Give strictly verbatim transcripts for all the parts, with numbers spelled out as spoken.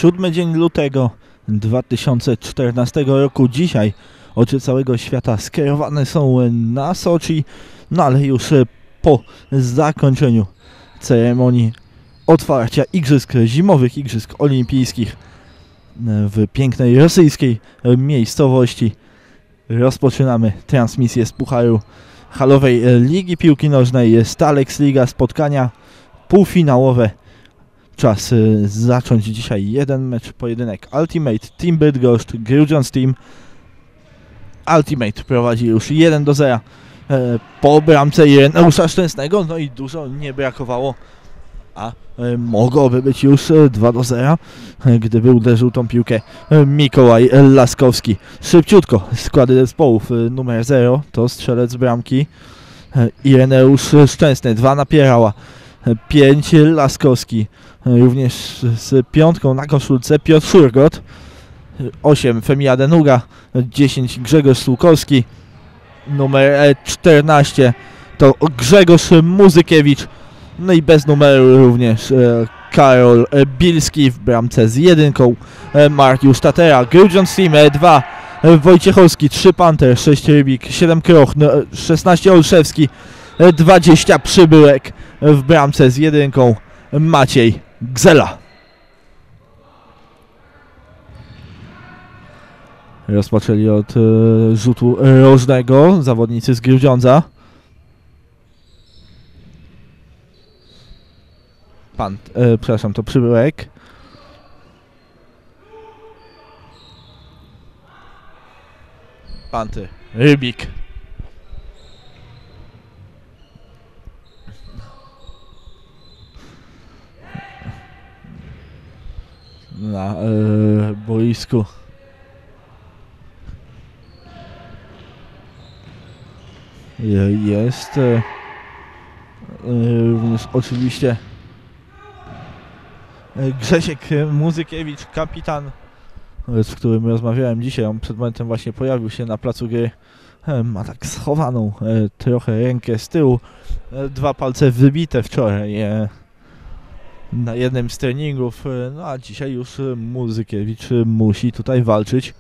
siódmy dzień lutego dwa tysiące czternastego roku. Dzisiaj oczy całego świata skierowane są na Soczi, no ale już po zakończeniu ceremonii otwarcia igrzysk, zimowych igrzysk olimpijskich w pięknej rosyjskiej miejscowości rozpoczynamy transmisję z Pucharu Halowej Ligi Piłki Nożnej Stalex Liga, spotkania półfinałowe. Czas y, zacząć dzisiaj jeden mecz, pojedynek Ultimate Team Bydgoszcz, Grudziądz Team. Ultimate prowadzi już jeden do zera e, po bramce Ireneusza Szczęsnego, no i dużo nie brakowało, a e, mogłoby być już dwa do zera, e, gdyby uderzył tą piłkę e, Mikołaj Laskowski. Szybciutko składy zespołów. E, numer zero to strzelec bramki e, Ireneusz Szczęsny, dwa napierała, pięć Laskowski, również z piątką na koszulce Piotr Szurgot, osiem Femia Denuga, dziesięć Grzegorz Słukowski, numer czternaście to Grzegorz Muzykiewicz, no i bez numeru również Karol Bilski w bramce z jedynką, Mariusz Tatera. Grudziądz Team dwa Wojciechowski, trzy Panter, sześć Rybik, siedem Kroch, szesnaście Olszewski, dwadzieścia Przybyłek, w bramce z jedynką Maciej Gzela. Rozpoczęli od e, rzutu rożnego zawodnicy z Grudziądza. Pan, e, przepraszam, to Przybyłek. Panty, Rybik. Na e, boisku jest e, również oczywiście Grzesiek Muzykiewicz, kapitan, z którym rozmawiałem dzisiaj. On przed momentem właśnie pojawił się na placu gry. Ma tak schowaną e, trochę rękę z tyłu, e, dwa palce wybite wczoraj e, na jednym z treningów, no a dzisiaj już Muzykiewicz musi tutaj walczyć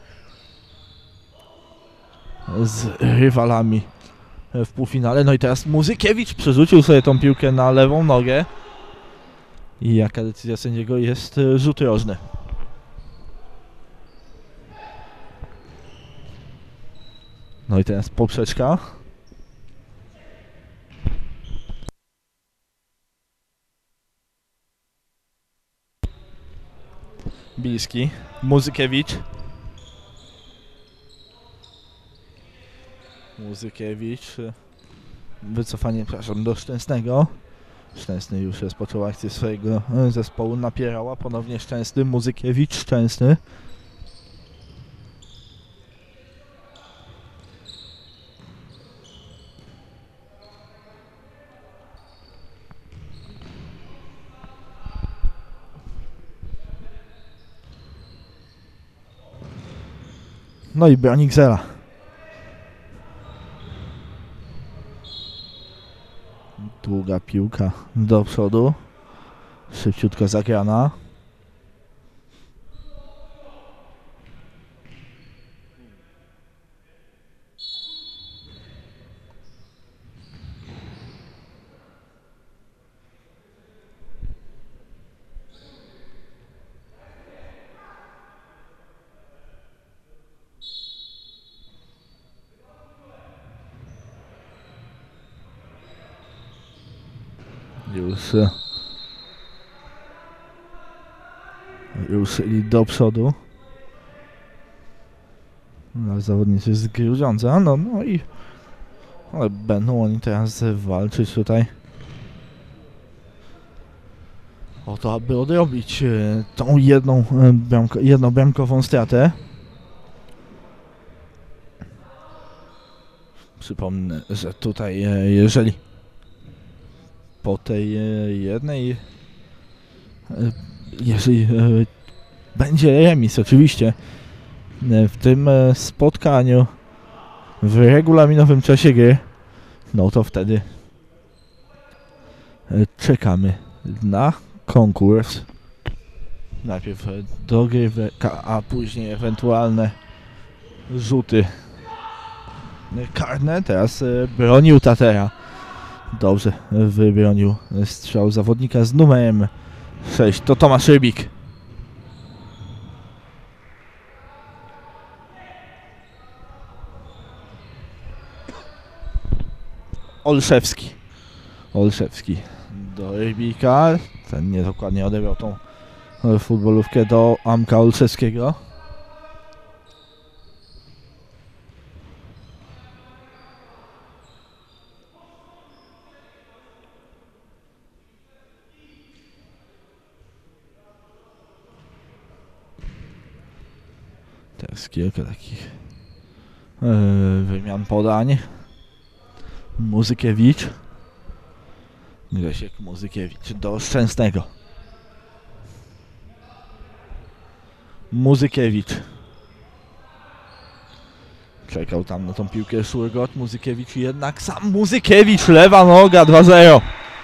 z rywalami w półfinale. No i teraz Muzykiewicz przerzucił sobie tą piłkę na lewą nogę. I jaka decyzja sędziego? Jest rzut rożny. No i teraz poprzeczka. Bilski, Muzykiewicz. Muzykiewicz. Wycofanie, przepraszam, do Szczęsnego. Szczęsny już rozpoczął akcję swojego zespołu. Napierała ponownie Szczęsny, Muzykiewicz, Szczęsny. No i broni Gzela. Długa piłka do przodu. Szybciutko zagrana. Już ruszyli do przodu. No, zawodnicy z Grudziądza, no, no i ale będą oni teraz walczyć tutaj o to, aby odrobić e, tą jedną e, bramko, jednobramkową stratę. Przypomnę, że tutaj e, jeżeli po tej jednej, jeżeli będzie remis oczywiście w tym spotkaniu w regulaminowym czasie gry, no to wtedy czekamy na konkurs. Najpierw dogrywka, a później ewentualne rzuty karne. Teraz bronił Tatera. Dobrze wybronił strzał zawodnika z numerem sześć. To Tomasz Rybik. Olszewski. Olszewski do Rybika. Ten niedokładnie odebrał tą futbolówkę do Amka Olszewskiego. Teraz kilka takich yy, wymian podań. Muzykiewicz. Grzesiek Muzykiewicz do Szczęsnego. Muzykiewicz. Czekał tam na tą piłkę Szurgot. Muzykiewicz jednak sam Muzykiewicz. Lewa noga, dwa zero.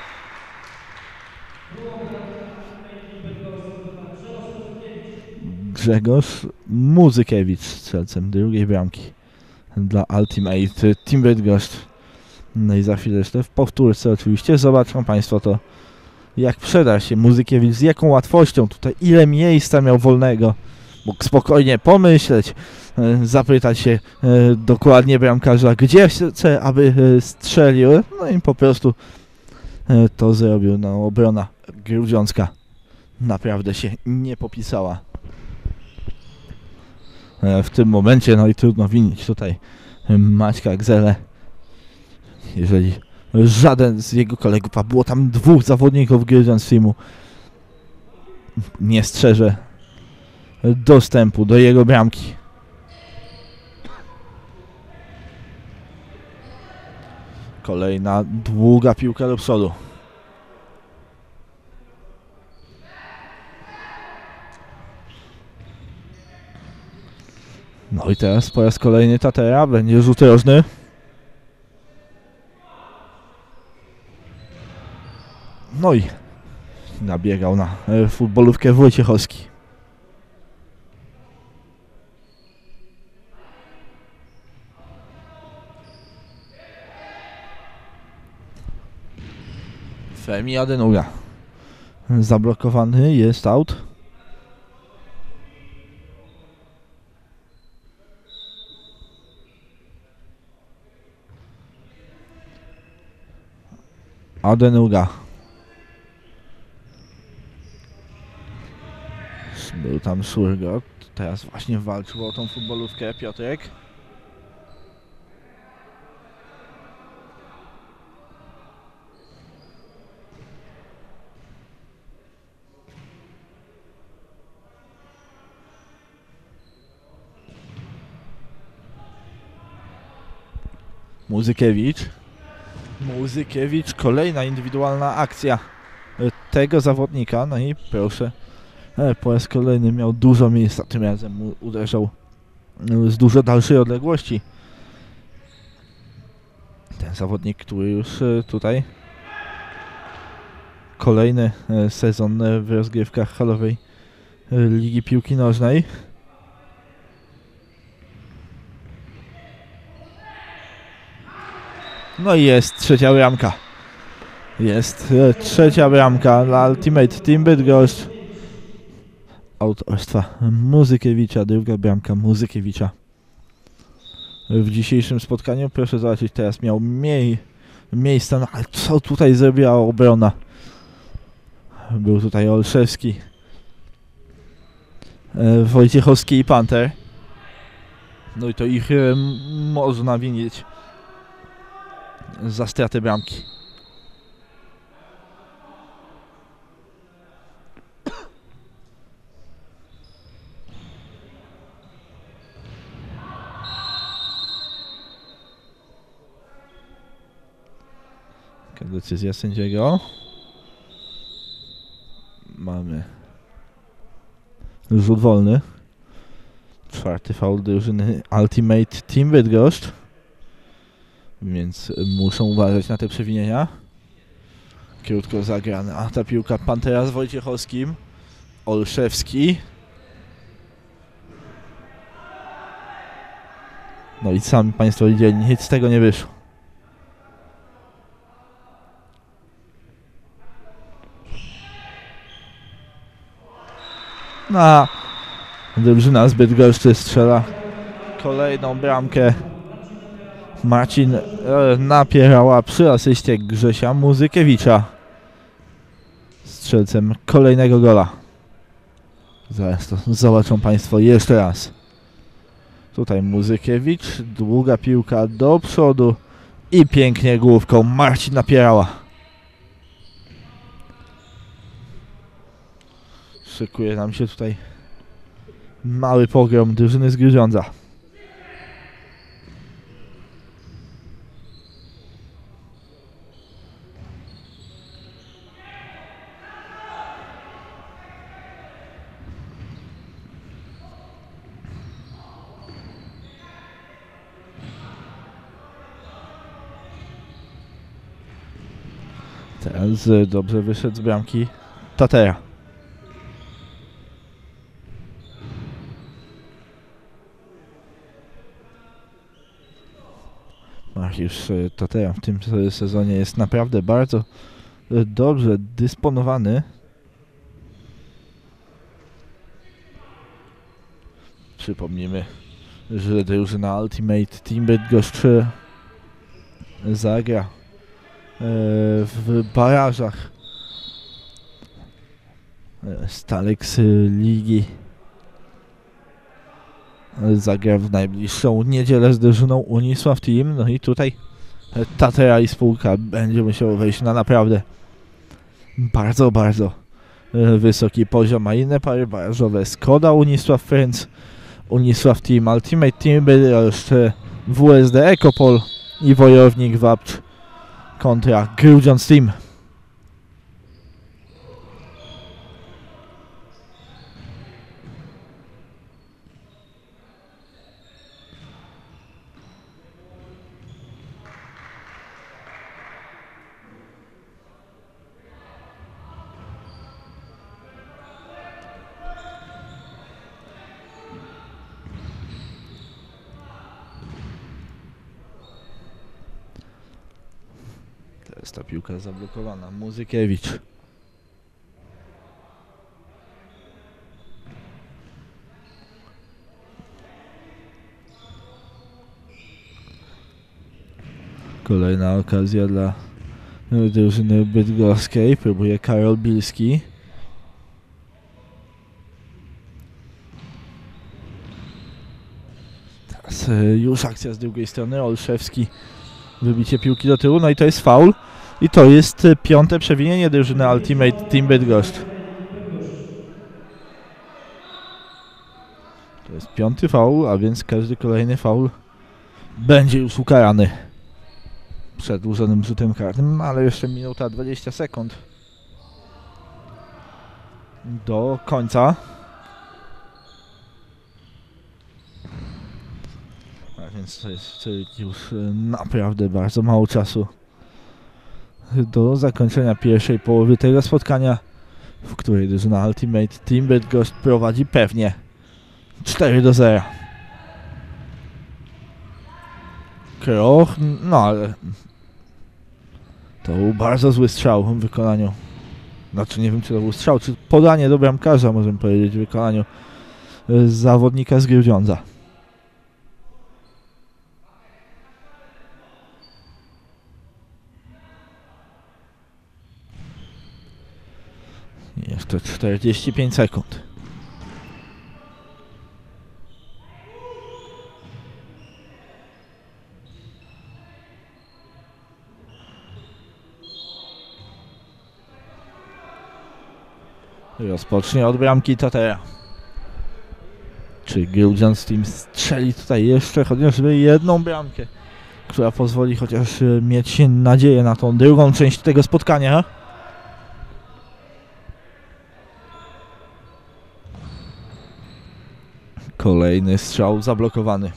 Grzegorz Muzykiewicz strzelcem drugiej bramki dla Ultimate Team Bydgoszcz. No i za chwileczkę w powtórce oczywiście zobaczą Państwo to, jak przeda się Muzykiewicz, z jaką łatwością tutaj, ile miejsca miał wolnego. Mógł spokojnie pomyśleć, zapytać się dokładnie bramkarza, gdzie chce, aby strzelił. No i po prostu to zrobił. No, obrona grudziącka naprawdę się nie popisała w tym momencie. No i trudno winić tutaj Maćka Gzelę, jeżeli żaden z jego kolegów, a było tam dwóch zawodników Grudziądz Teamu, nie strzeże dostępu do jego bramki. Kolejna długa piłka do przodu. No i teraz po raz kolejny Tatera, będzie rzut rożny. No i nabiegał na futbolówkę Wojciechowski. Femi Adenuga. Zablokowany, jest out. Adenuga. Był tam Szurgot. Teraz właśnie walczył o tą futbolówkę Piotrek. Muzykiewicz. Muzykiewicz, kolejna indywidualna akcja tego zawodnika. No i proszę, po raz kolejny miał dużo miejsca, tym razem uderzał z dużo dalszej odległości. Ten zawodnik, który już tutaj kolejny sezon w rozgrywkach halowej Ligi Piłki Nożnej. No i jest trzecia bramka. Jest trzecia bramka dla Ultimate Team Bydgoszcz. Autorstwa Muzykiewicza, druga bramka Muzykiewicza w dzisiejszym spotkaniu. Proszę zobaczyć, teraz miał mniej miejsca, no ale co tutaj zrobiła obrona? Był tutaj Olszewski, Wojciechowski i Panter. No i to ich można winić za stratę bramki. Decyzja sędziego. Mamy rzut wolny. Czwarty faul drużyny Ultimate Team Bydgoszcz. Więc muszą uważać na te przewinienia. Krótko zagrana, a ta piłka Pantera z Wojciechowskim. Olszewski. No i sami Państwo widzieli, nic z tego nie wyszło. No, drużyna z Bydgoszczy strzela kolejną bramkę. Marcin e, Napierała przy asyście Grzesia Muzykiewicza, strzelcem kolejnego gola. Zaraz to zobaczą Państwo jeszcze raz. Tutaj Muzykiewicz, długa piłka do przodu i pięknie główką Marcin Napierała. Szykuje nam się tutaj mały pogrom drużyny z Grudziądza. Teraz dobrze wyszedł z bramki Tatera. Mariusz Tatera w tym sezonie jest naprawdę bardzo dobrze dysponowany. Przypomnijmy, że drużyna Ultimate Team Bydgoszcz zagra w barażach Stalex Ligi. Zagra w najbliższą niedzielę z drużyną Unisław Team. No i tutaj Tatera i spółka będzie musiało wejść na naprawdę bardzo, bardzo wysoki poziom. A inne pary barażowe: Skoda Unisław Friends, Unisław Team, Ultimate Team Bydgoszcz, W S D Ekopol i Wojownik Wapcz kontra Grudziądz Team. Teraz ta piłka zablokowana. Muzykiewicz. Kolejna okazja dla drużyny bydgoskiej. Próbuje Karol Bilski. Teraz już akcja z drugiej strony. Olszewski. Wybicie piłki do tyłu. No i to jest faul. I to jest piąte przewinienie drużyny Ultimate Team Bydgoszcz. To jest piąty faul, a więc każdy kolejny faul będzie już ukarany przedłużonym rzutem karnym, ale jeszcze minuta dwadzieścia sekund do końca. A więc to jest już naprawdę bardzo mało czasu do zakończenia pierwszej połowy tego spotkania, w której drużyna Ultimate Team Bydgoszcz prowadzi pewnie cztery do zera. Kroch, no ale to był bardzo zły strzał w wykonaniu, znaczy nie wiem, czy to był strzał, czy podanie do bramkarza, możemy powiedzieć, w wykonaniu zawodnika z Grudziądza. Jeszcze czterdzieści pięć sekund. Rozpocznie od bramki Tatera. Czy Grudziądz Team strzeli tutaj jeszcze chociażby jedną bramkę, która pozwoli chociaż mieć nadzieję na tą drugą część tego spotkania? Kolejny strzał zablokowany.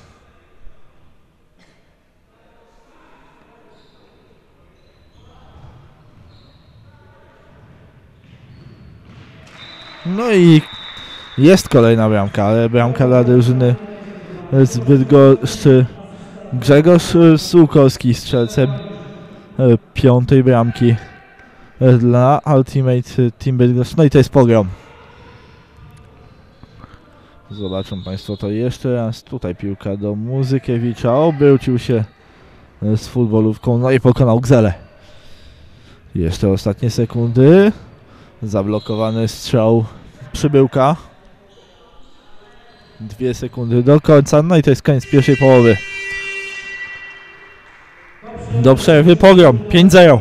No i jest kolejna bramka, ale bramka dla drużyny z Bydgoszczy. Grzegorz Sułkowski strzelcem piątej bramki dla Ultimate Team Bydgoszcz. No i to jest pogrom. Zobaczą Państwo to jeszcze raz. Tutaj piłka do Muzykiewicza. Obrócił się z futbolówką, no i pokonał Gzelę. Jeszcze ostatnie sekundy. Zablokowany strzał Przybyłka. Dwie sekundy do końca, no i to jest koniec pierwszej połowy. Do przerwy pogrom, pięć zero.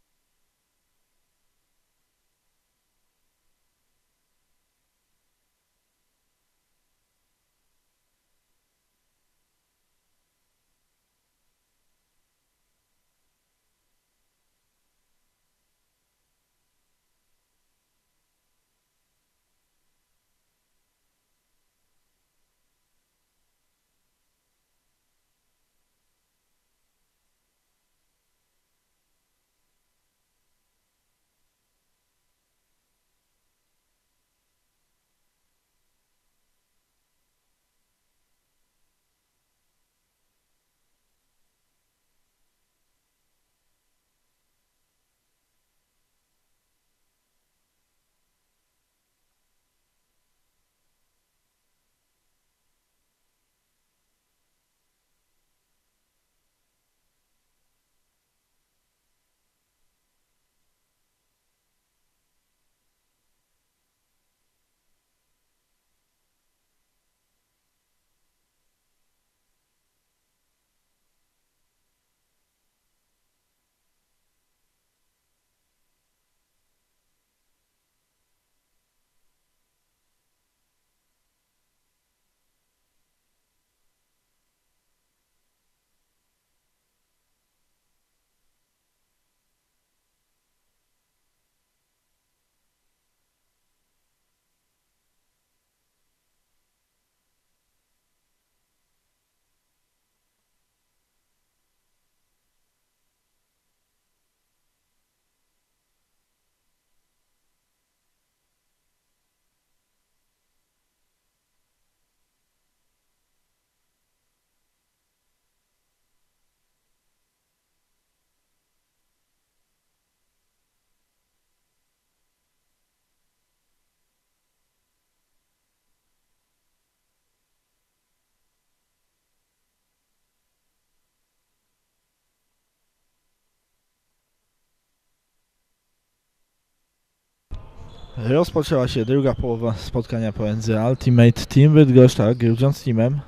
Rozpoczęła się druga połowa spotkania pomiędzy Ultimate Team Bydgoszcz a Grudziądz Teamem.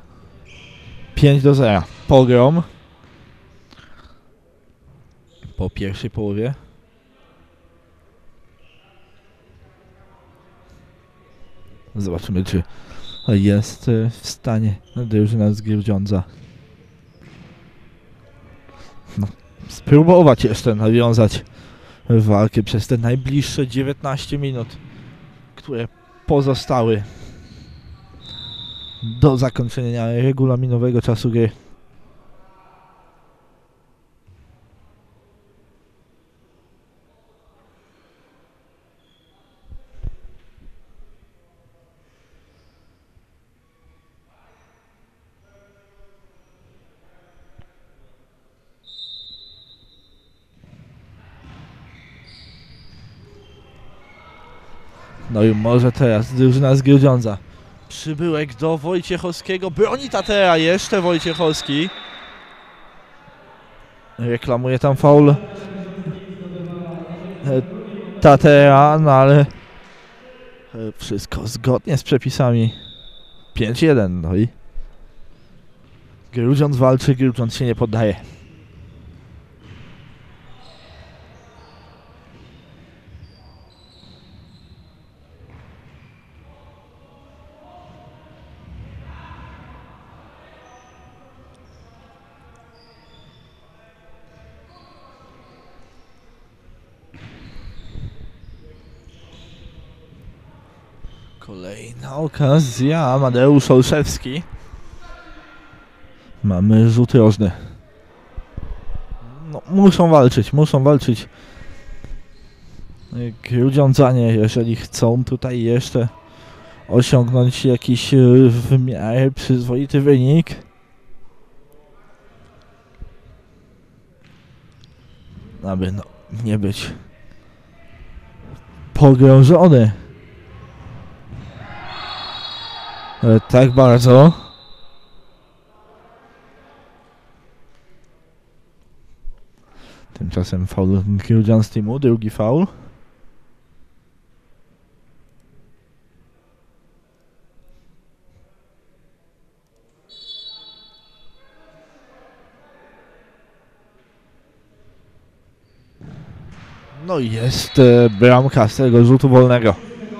pięć do zera. Pogrom po pierwszej połowie. Zobaczymy, czy jest w stanie drużyna z Grudziądza no, spróbować jeszcze nawiązać walkę przez te najbliższe dziewiętnaście minut, które pozostały do zakończenia regulaminowego czasu gry. No i może teraz drużyna z Grudziądza. Przybyłek do Wojciechowskiego. Broni Tatera jeszcze Wojciechowski. Reklamuje tam faul Tatera, no ale wszystko zgodnie z przepisami. pięć jeden, no i Grudziądz walczy, Grudziądz się nie poddaje. Kolejna okazja, Amadeusz Olszewski. Mamy rzut rożny. No, muszą walczyć, muszą walczyć Grudziądzanie, jeżeli chcą tutaj jeszcze osiągnąć jakiś w miarę przyzwoity wynik. Aby no, nie być pogrążony e, tak bardzo. Tymczasem faul Grudzian z teamu, drugi faul. No i jest e, bramka z tego rzutu wolnego.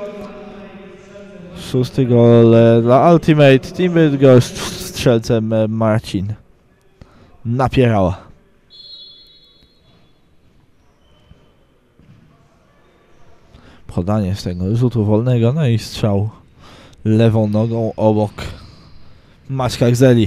Szósty gol e, dla Ultimate Team Bydgoszcz, strzelcem e, Marcin Napierała. Podanie z tego rzutu wolnego, no i strzał lewą nogą obok Maćka Gzeli.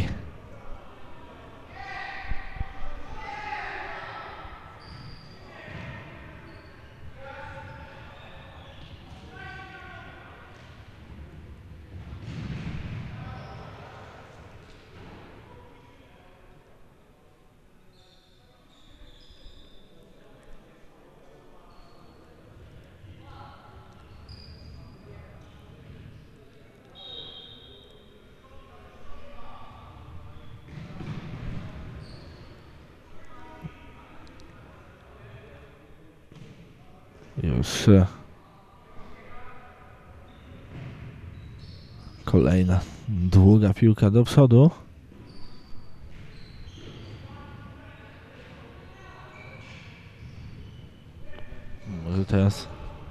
Już e, kolejna długa piłka do przodu. Może teraz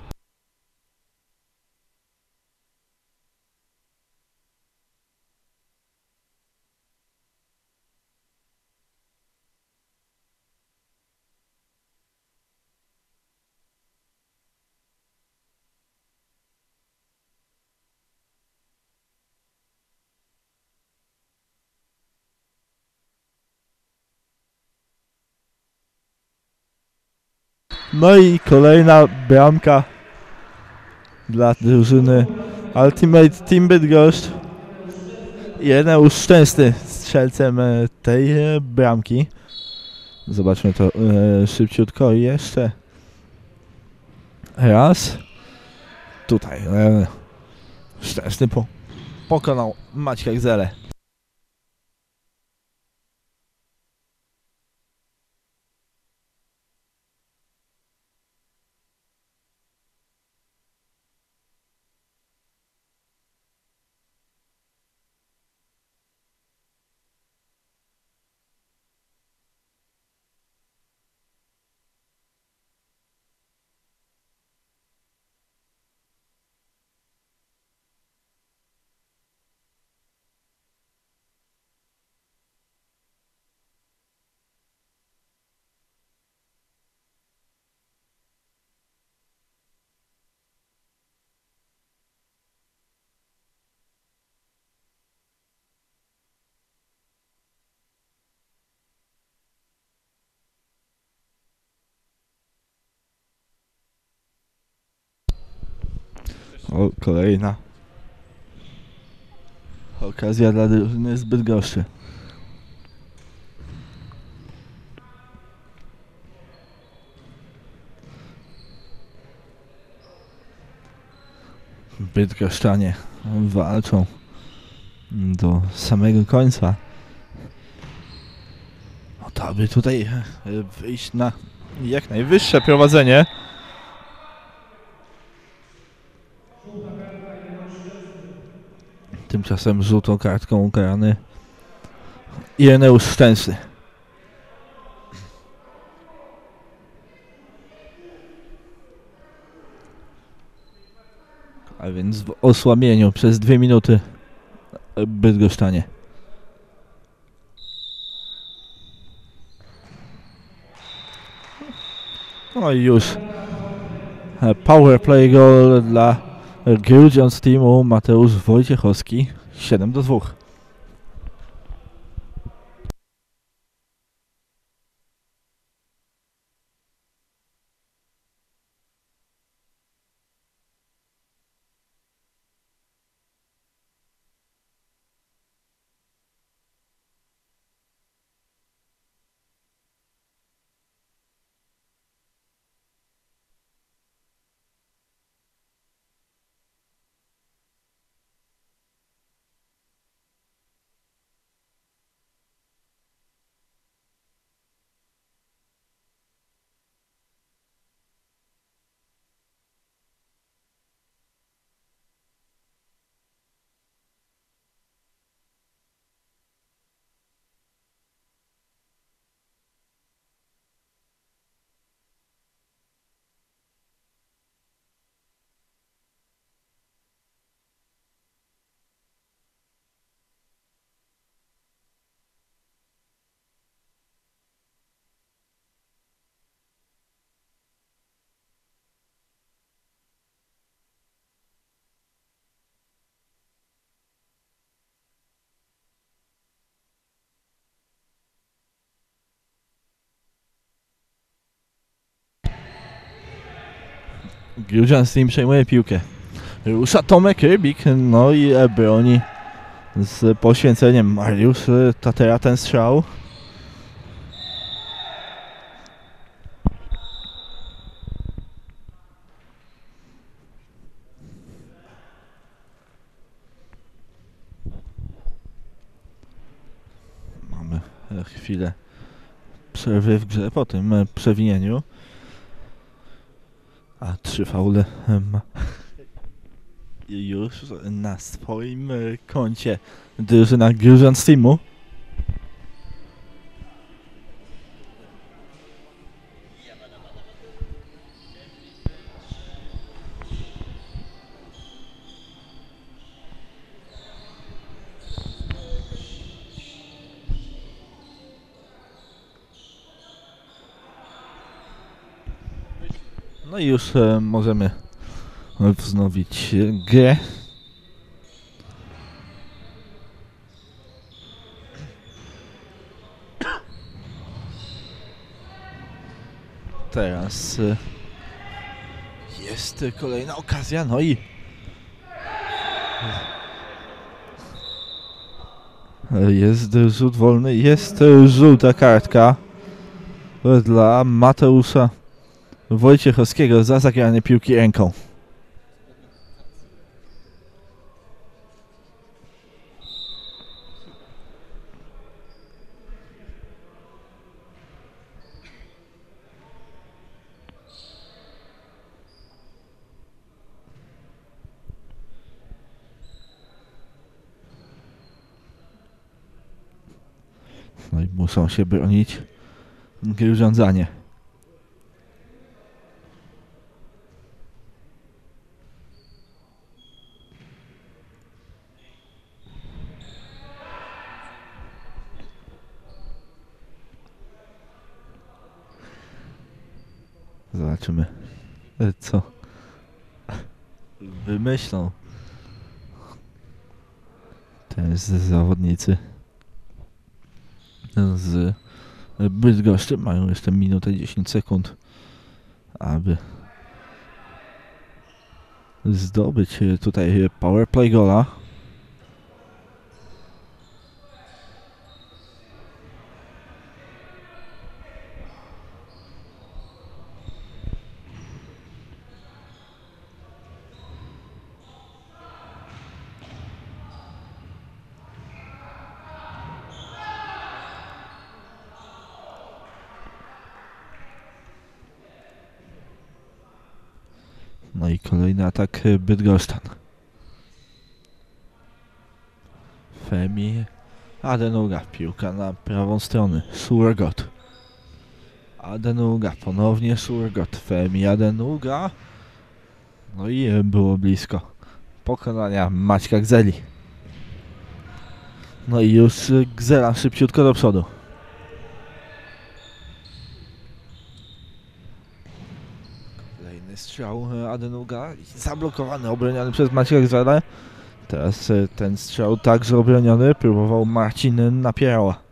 no i kolejna bramka dla drużyny Ultimate Team Bydgoszcz. Jeden szczęsny strzelcem tej bramki. Zobaczmy to e, szybciutko jeszcze raz. Tutaj e, szczęsny po, pokonał Maćka Gzelę. O, kolejna okazja dla drużyny z Bydgoszczy. Bydgoszczanie walczą do samego końca. No to aby tutaj wyjść na jak najwyższe prowadzenie. Tymczasem żółtą kartką ukarany Ireneusz Szczęsny. A więc w osłabieniu przez dwie minuty Bydgoszczanie. No i już power play goal dla Grudziądz z teamu Mateusz Wojciechowski. siedem do dwóch. Grudziądz Team przejmuje piłkę. Rusza Tomek Rybik, no i e, broni z poświęceniem Mariusz e, Tatera ten strzał. Mamy e, chwilę przerwy w grze po tym e, przewinieniu. A trzy faule e, ma już na swoim e, koncie drużyna Grudziądz Teamu. No i już e, możemy wznowić e, grę. Teraz e, jest e, kolejna okazja, no i e, jest rzut wolny, jest e, żółta kartka dla Mateusza Wojciechowskiego za zagranie piłki ręką. No i muszą się bronić Grudziądzanie. Zobaczymy, co wymyślą też zawodnicy z Bydgoszczy. Mają jeszcze minutę dziesięć sekund, aby zdobyć tutaj powerplay gola. No i kolejny atak Bydgoszczan. Femi Adenuga, piłka na prawą stronę, Surgot. Adenuga, ponownie Surgot, Femi Adenuga. No i było blisko pokonania Maćka Gzeli. No i już Gzela szybciutko do przodu. Kolejny strzał Adenuga, zablokowany, obroniony przez Maćka Gzelę. Teraz ten strzał także obroniony, próbował Marcin Napierała.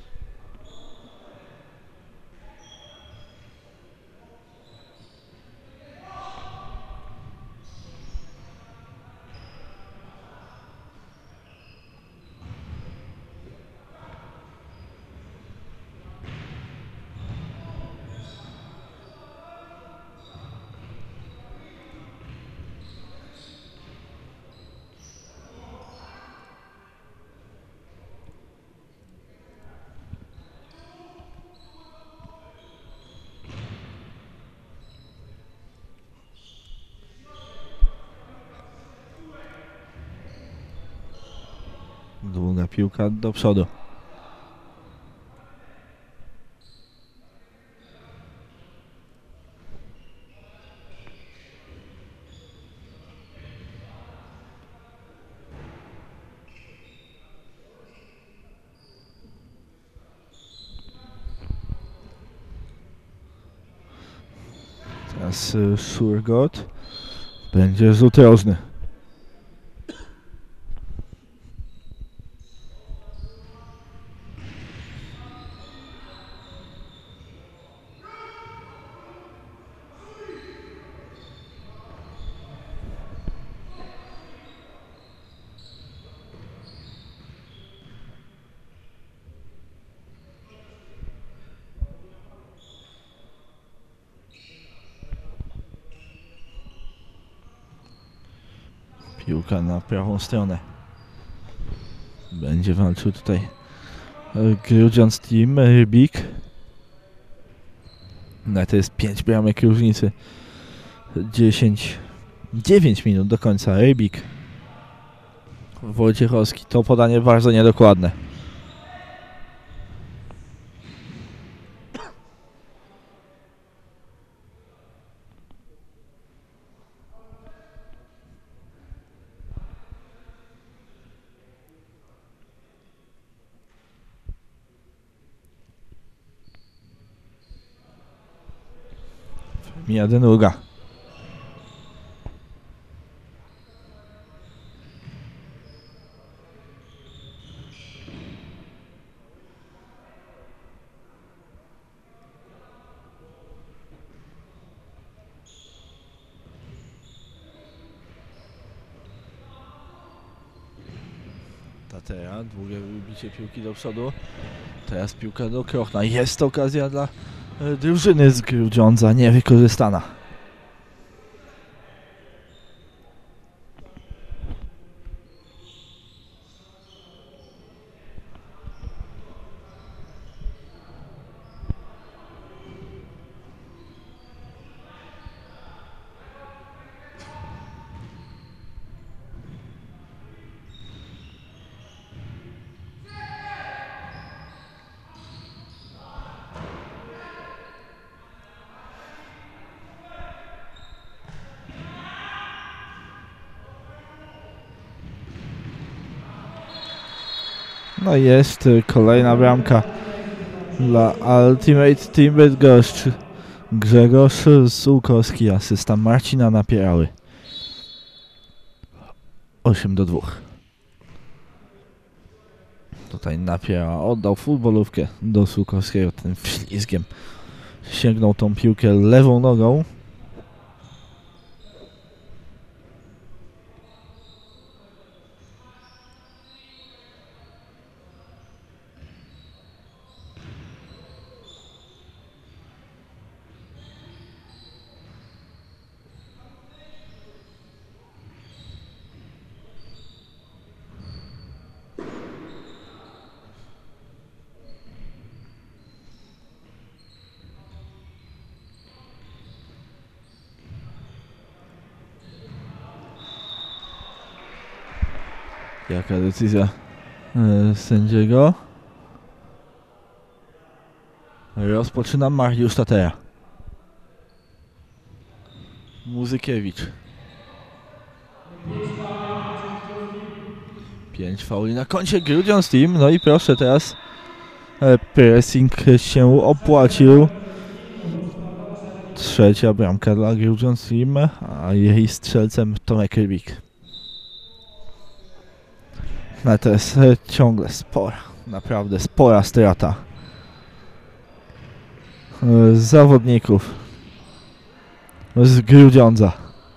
Długa piłka do przodu. Teraz y, Surgot. Będzie rzut rożny. Piłka na prawą stronę. Będzie walczył tutaj Grudziądz Team, Rybik. No to jest pięć bramek różnicy. dziesięć, dziewięć minut do końca. Rybik. Wojciechowski. To podanie bardzo niedokładne. Mija Denuga. Tatera, długie wybicie piłki do przodu. Teraz piłka do Krochna. Jest okazja dla e, drużyny z Grudziądza, niewykorzystana. No jest kolejna bramka dla Ultimate Team Bydgoszcz. Grzegorz Sułkowski, asysta Marcina Napierały. osiem do dwóch. Tutaj Napierała oddał futbolówkę do Sułkowskiego. Ten ślizgiem sięgnął tą piłkę lewą nogą. Jaka decyzja e, sędziego? Rozpoczyna Mariusz Tatera. Muzykiewicz. Pięć fauli na koncie Grudziądz Team. No i proszę teraz. E, pressing się opłacił. Trzecia bramka dla Grudziądz Team, a jej strzelcem Tomek Rybik. No to jest ciągle spora, naprawdę spora strata zawodników z Grudziądza.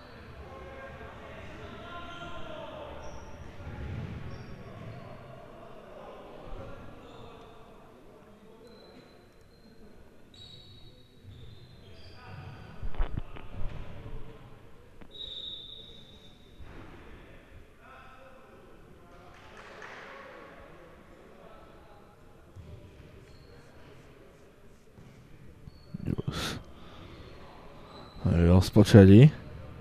Rozpoczęli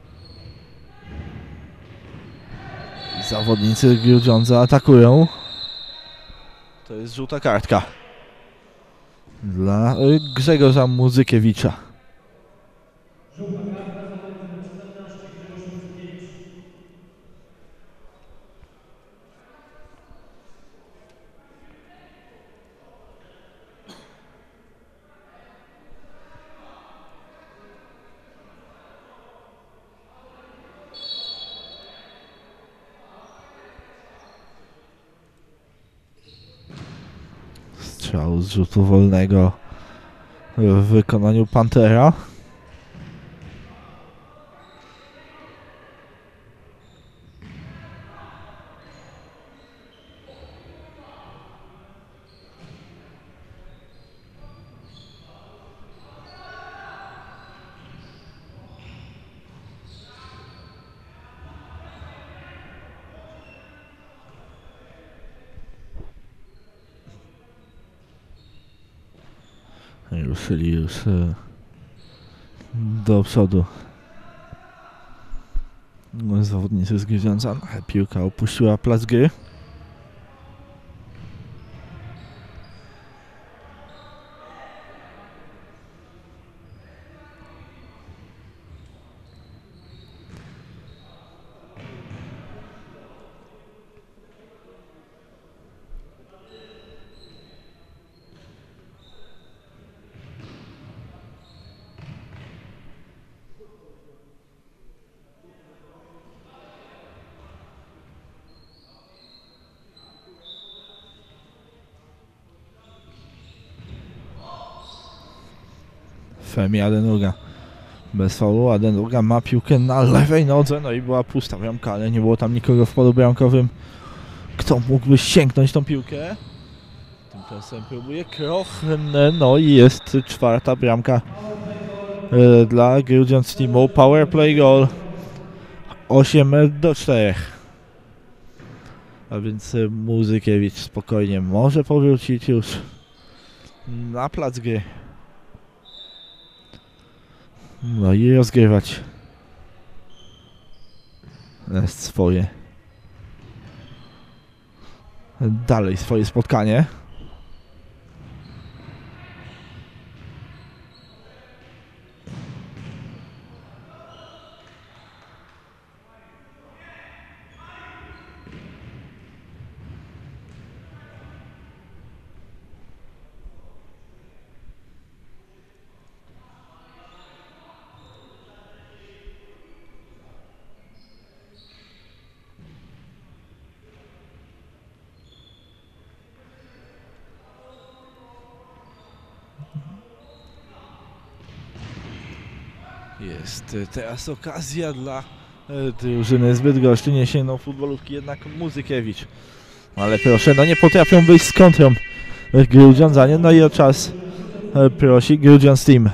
zawodnicy Grudziądza, atakują. To jest żółta kartka dla Grzegorza Muzykiewicza. Strzał z rzutu wolnego w wykonaniu Pantera. Ruszyli już e, do przodu zawodnicy z Grudziądza. Piłka opuściła plac gry. Femi Adenuga bez faulu. Adenuga ma piłkę na lewej nodze, no i była pusta bramka, ale nie było tam nikogo w polu bramkowym, kto mógłby sięgnąć tą piłkę. Tymczasem próbuje Krochne, no i jest czwarta bramka e, dla Grudziądz Teamu. Power play goal osiem do czterech. A więc Muzykiewicz spokojnie może powrócić już na plac gry. No i rozgrywać swoje dalej swoje spotkanie. Jest teraz okazja dla drużyny z Bydgoszczy. Nie sięgnął futbolówki jednak Muzykiewicz. Ale proszę, no nie potrafią wyjść z kontrą Grudziądzanie. No i o czas prosi Grudziądz Team.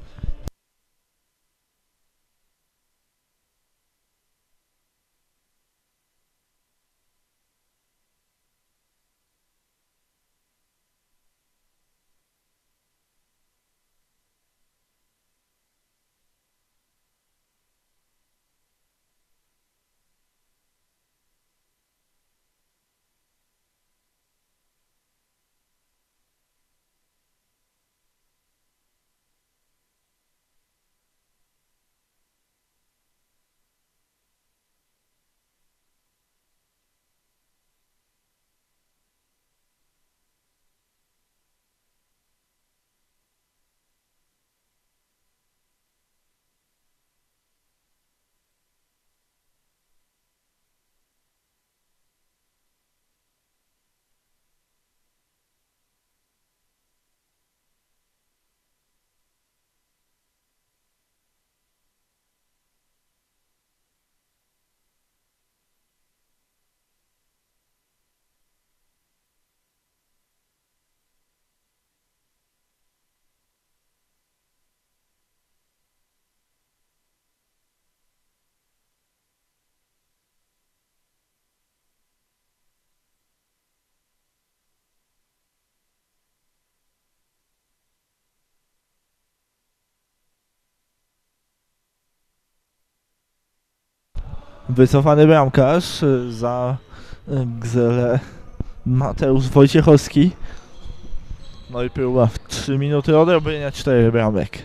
Wycofany bramkarz za Gzelę Mateusz Wojciechowski. No i próba w trzy minuty odrobienia czterech bramek.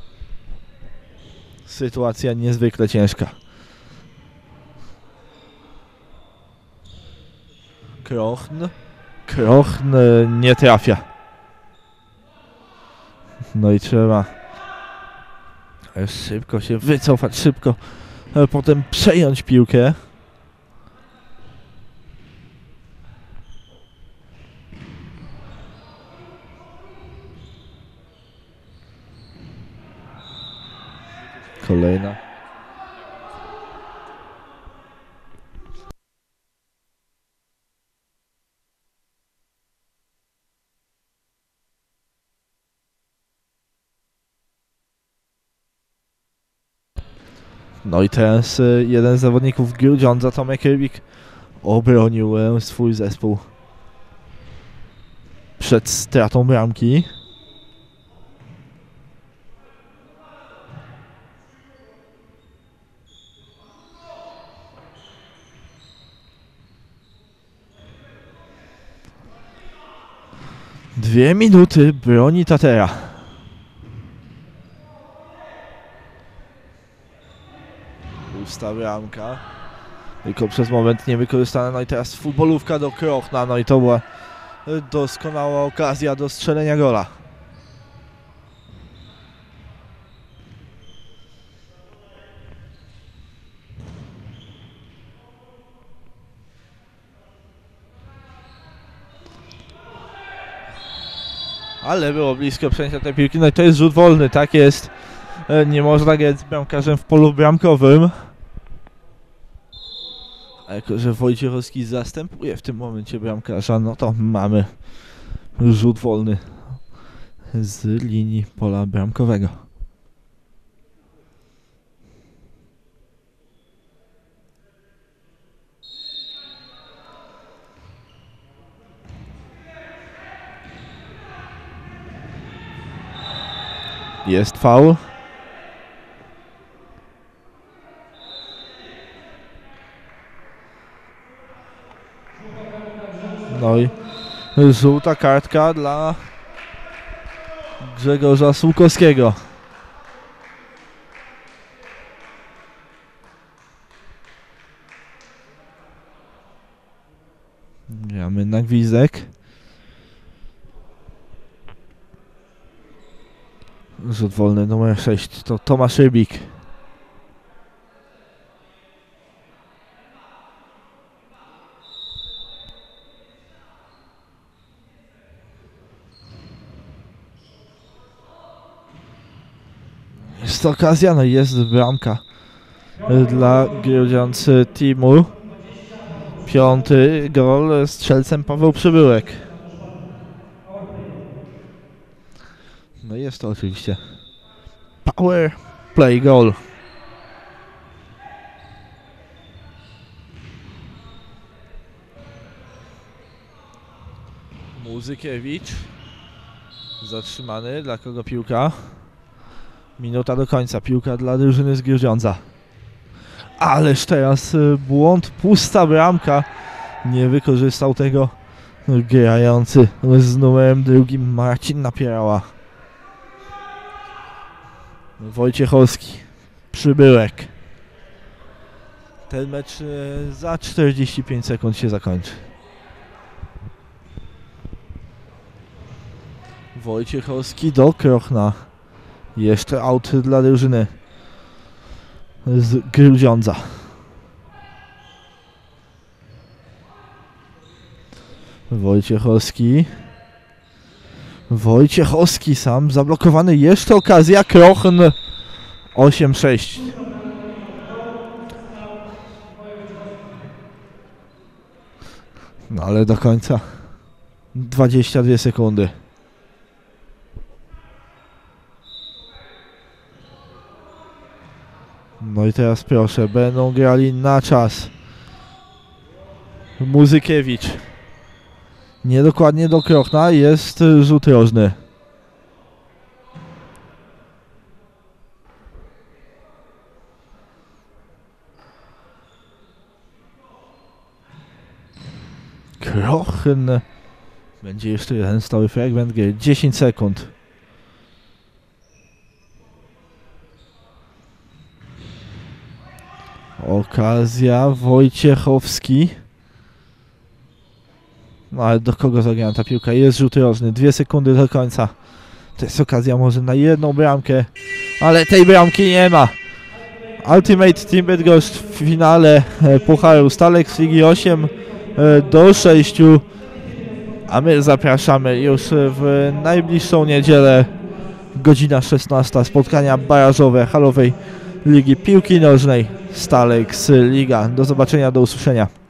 Sytuacja niezwykle ciężka. Krochn. Krochn nie trafia. No i trzeba szybko się wycofać, szybko potem przejąć piłkę. Kolejna. No i teraz jeden z zawodników Grudziądza, Tomek Rybik, obronił swój zespół przed stratą bramki. Dwie minuty broni Tatera. Pusta bramka. Tylko przez moment niewykorzystana. No i teraz futbolówka do Krochna. No i to była doskonała okazja do strzelenia gola. Ale było blisko przejęcia tej piłki. No i to jest rzut wolny, tak jest. Nie można grać z bramkarzem w polu bramkowym. A jako że Wojciechowski zastępuje w tym momencie bramkarza, no to mamy rzut wolny z linii pola bramkowego. Jest faul. No i żółta kartka dla Grzegorza Sułkowskiego. Gramy na gwizdek. Rzut wolny numer sześć to Tomasz Rybik. Jest to okazja, no i jest bramka dla Grudziądz Timur. Piąty gol, strzelcem Paweł Przybyłek. No jest to oczywiście power play goal. Muzykiewicz zatrzymany, dla kogo piłka? Minuta do końca, piłka dla drużyny z Grudziądza. Ależ teraz błąd, pusta bramka. Nie wykorzystał tego grający z numerem drugim Marcin Napierała. Wojciechowski, Przybyłek. Ten mecz za czterdzieści pięć sekund się zakończy. Wojciechowski do Krochna. Jeszcze aut dla drużyny z Grudziądza. Wojciechowski. Wojciechowski sam zablokowany. Jeszcze okazja. Krochn osiem sześć. No ale do końca dwadzieścia dwie sekundy. No i teraz proszę, będą grali na czas. Muzykiewicz. Niedokładnie do Krochna, jest rzut rożny. Krochn. Będzie jeszcze jeden stały fragment gry. dziesięć sekund. Okazja, Wojciechowski. No ale do kogo zagrała ta piłka? Jest rzut rożny, dwie sekundy do końca. To jest okazja może na jedną bramkę, ale tej bramki nie ma. Ultimate Team Bydgoszcz w finale Pucharu Stalek z Ligi osiem do sześciu. A my zapraszamy już w najbliższą niedzielę, godzina szesnasta, spotkania barażowe halowej Ligi Piłki Nożnej Stalek z Liga. Do zobaczenia, do usłyszenia.